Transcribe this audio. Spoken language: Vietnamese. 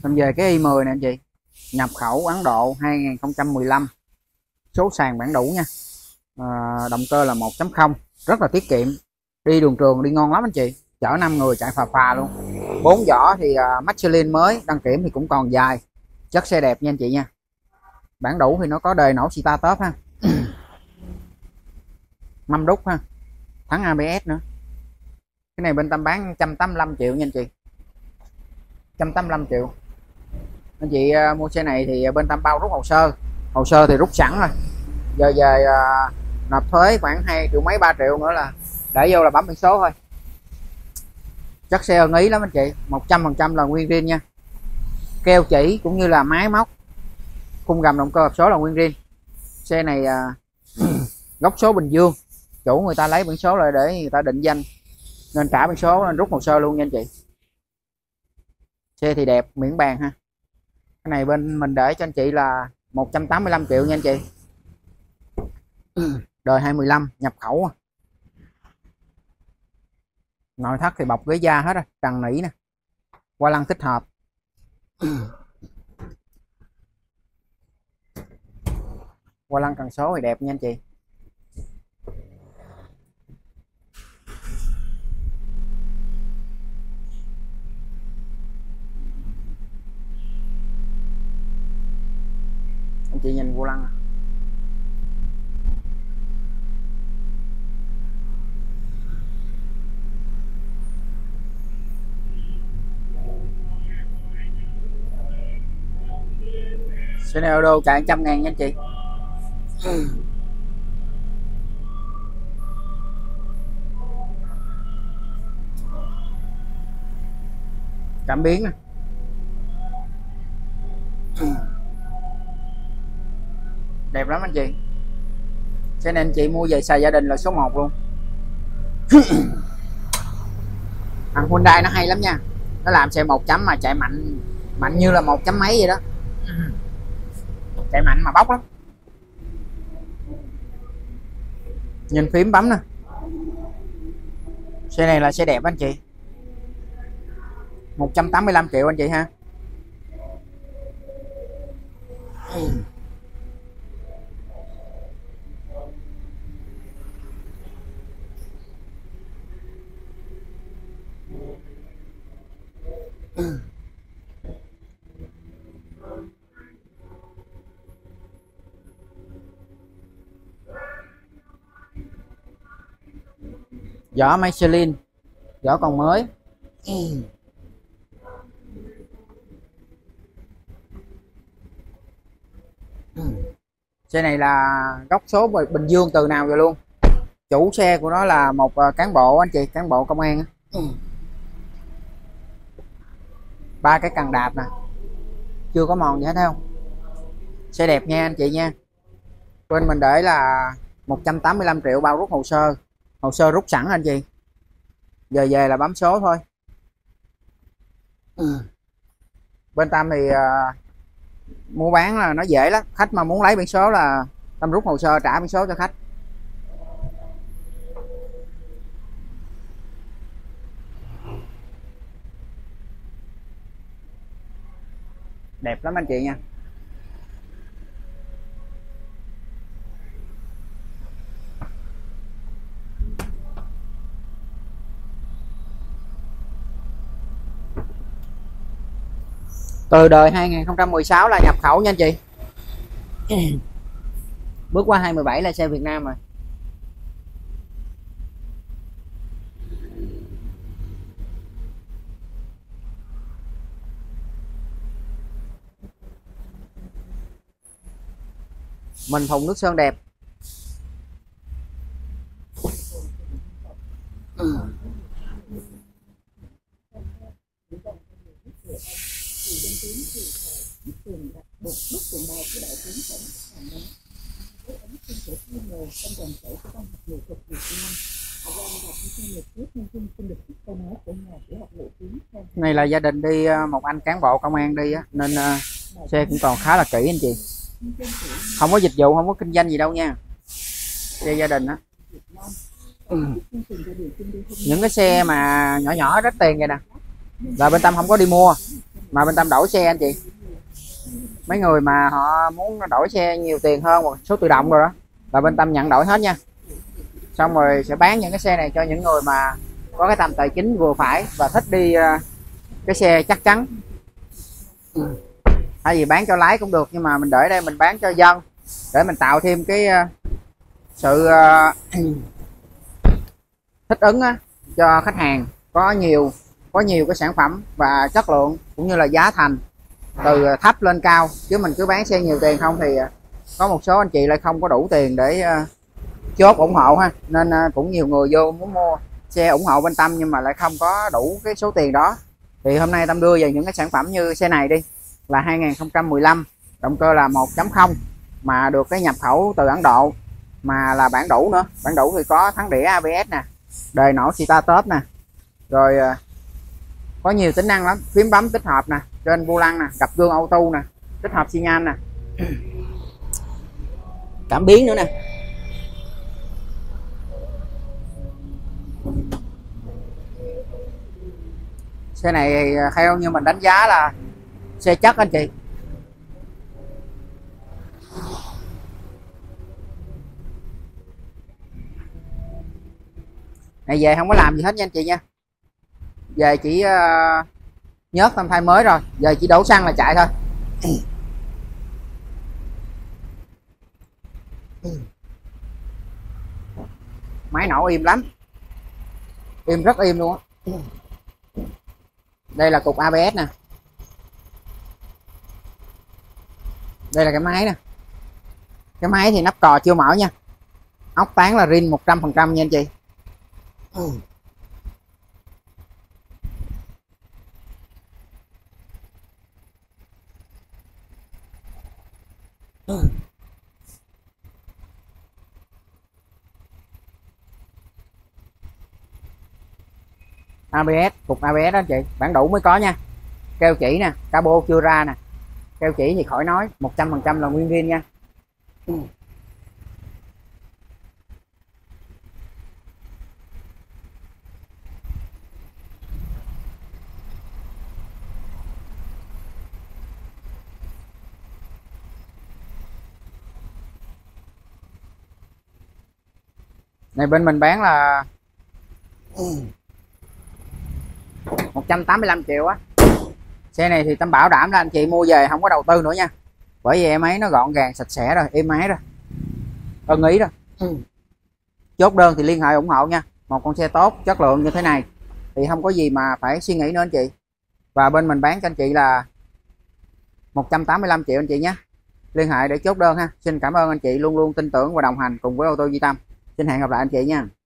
Còn về cái i10 nè anh chị, nhập khẩu Ấn Độ 2015, số sàn bản đủ nha. Động cơ là 1.0, rất là tiết kiệm, đi đường trường đi ngon lắm anh chị, chở 5 người chạy phà phà luôn. 4 vỏ thì Michelin mới, đăng kiểm thì cũng còn dài, chất xe đẹp nha anh chị nha. Bản đủ thì nó có đề nổ xì ta tớp ha, mâm đúc ha, thắng ABS nữa. Cái này bên Tâm bán 185 triệu nha anh chị, 185 triệu. Anh chị mua xe này thì bên Tâm bao rút hồ sơ thì rút sẵn rồi, giờ về nộp thuế khoảng 2 triệu mấy 3 triệu nữa là để vô là bấm biển số thôi. Chất xe ưng ý lắm anh chị, 100% là nguyên zin nha, keo chỉ cũng như là máy móc, khung gầm động cơ hộp số là nguyên zin. Xe này gốc số Bình Dương, chủ người ta lấy biển số lại để người ta định danh nên trả biển số nên rút hồ sơ luôn nha anh chị. Xe thì đẹp, miễn bàn ha. Cái này bên mình để cho anh chị là 185 triệu nha anh chị, đời 2015, nhập khẩu. Nội thất thì bọc ghế da hết rồi, trần nỉ nè, qua lăng tích hợp. Qua lăng cần số thì đẹp nha anh chị. Anh chị nhìn vô lăng. Xe này ô chạy 100 ngàn nha anh chị. Cảm biến nè. Đẹp lắm anh chị. Xe này anh chị mua về xài gia đình là số 1 luôn. Thằng Hyundai nó hay lắm nha, nó làm xe 1 chấm mà chạy mạnh, mạnh như là 1 chấm mấy vậy đó, chạy mạnh mà bốc lắm. Nhìn phím bấm nè. Xe này là xe đẹp anh chị, 185 triệu anh chị ha. Vỏ Michelin, vỏ còn mới. Xe này là gốc số Bình Dương từ nào rồi luôn. Chủ xe của nó là một cán bộ anh chị, cán bộ công an. 3 cái cần đạp nè, chưa có mòn gì hết thấy không. Xe đẹp nha anh chị nha. Bên mình để là 185 triệu bao rút hồ sơ rút sẵn anh chị, giờ về là bấm số thôi. Bên Tâm thì mua bán là nó dễ lắm, khách mà muốn lấy biển số là Tâm rút hồ sơ trả biển số cho khách. Đẹp lắm anh chị nha. Từ đời 2016 là nhập khẩu nha anh chị. Bước qua 2017 là xe Việt Nam rồi. Mình thùng nước sơn đẹp. Này là gia đình đi, một anh cán bộ công an đi á, nên xe cũng còn khá là kỹ anh chị, không có dịch vụ, không có kinh doanh gì đâu nha, xe gia đình á. Những cái xe mà nhỏ nhỏ rất tiền vậy nè là bên Tâm không có đi mua, mà bên Tâm đổi xe anh chị. Mấy người mà họ muốn đổi xe nhiều tiền hơn một số tự động rồi đó là bên Tâm nhận đổi hết nha. Xong rồi sẽ bán những cái xe này cho những người mà có cái tầm tài chính vừa phải và thích đi cái xe chắc chắn. Hay gì bán cho lái cũng được, nhưng mà mình để đây mình bán cho dân để mình tạo thêm cái sự thích ứng cho khách hàng, có nhiều cái sản phẩm và chất lượng cũng như là giá thành từ thấp lên cao. Chứ mình cứ bán xe nhiều tiền không thì có một số anh chị lại không có đủ tiền để chốt ủng hộ ha, nên cũng nhiều người vô muốn mua xe ủng hộ bên Tâm nhưng mà lại không có đủ cái số tiền đó. Thì hôm nay Tâm đưa về những cái sản phẩm như xe này đi, là 2015, động cơ là 1.0 mà được cái nhập khẩu từ Ấn Độ, mà là bản đủ nữa. Bản đủ thì có thắng đĩa ABS nè, đời nổ start top nè, rồi có nhiều tính năng lắm, phím bấm tích hợp nè, trên vô lăng nè, gập gương auto nè, tích hợp xi nhan nè, cảm biến nữa nè. Xe này theo như mình đánh giá là xe chất anh chị. Này về không có làm gì hết nha anh chị nha. Về chỉ nhớt Tâm thay mới rồi, giờ chỉ đổ xăng là chạy thôi. Máy nổ im lắm, im rất im luôn á. Đây là cục ABS nè, đây là cái máy nè. Cái máy thì nắp cò chưa mở nha, ốc tán là rin 100% nha anh chị. ABS, cục ABS đó anh chị, bản đủ mới có nha. Keo chỉ nè, cabo chưa ra nè, keo chỉ thì khỏi nói, 100% là nguyên viên nha. Này bên mình bán là 185 triệu á. Xe này thì Tâm bảo đảm là anh chị mua về không có đầu tư nữa nha, bởi vì em ấy nó gọn gàng sạch sẽ rồi, êm ái rồi, ưng ý rồi. Chốt đơn thì liên hệ ủng hộ nha. Một con xe tốt chất lượng như thế này thì không có gì mà phải suy nghĩ nữa anh chị. Và bên mình bán cho anh chị là 185 triệu anh chị nhé. Liên hệ để chốt đơn ha. Xin cảm ơn anh chị luôn luôn tin tưởng và đồng hành cùng với ô tô Duy Tâm. Xin hẹn gặp lại anh chị nha.